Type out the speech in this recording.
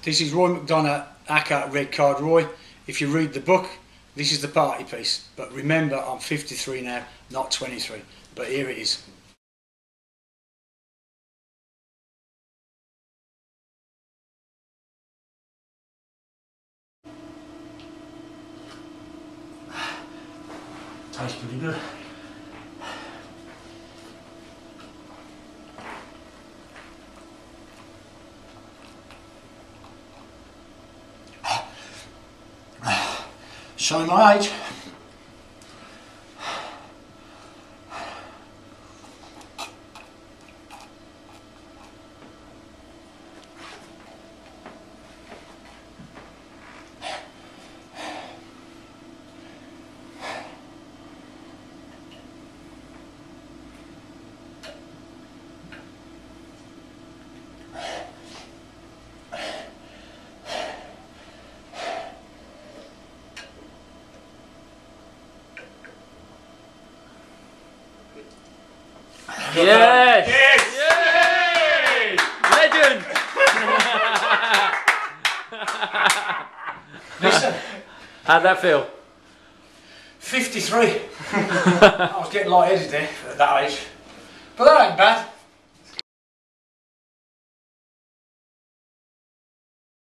This is Roy McDonough, aka Red Card Roy. If you read the book, this is the party piece. But remember, I'm 53 now, not 23. But here it is. Tastes pretty good. Showing my age. Yes! Yes! Yes! Legend! Listen, how'd that feel? 53. I was getting light-headed there at that age. But that ain't bad.